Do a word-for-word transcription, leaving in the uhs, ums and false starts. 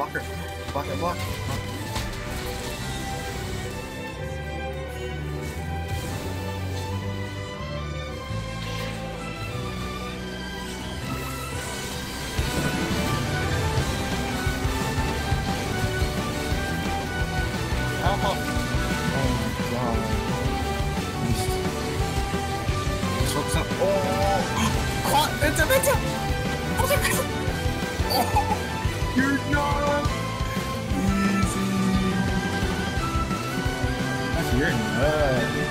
block her. Block it, block. Oh, Oh my god. Just focus up. Oh! Caught! It's a Venta! Oh! You're not! Easy. That's your nut.